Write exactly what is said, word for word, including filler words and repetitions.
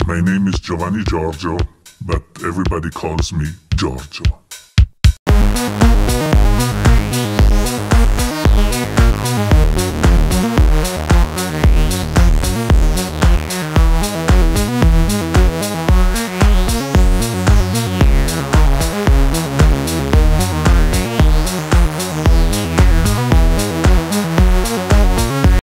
My name is Giovanni Giorgio, but everybody calls me Giorgio.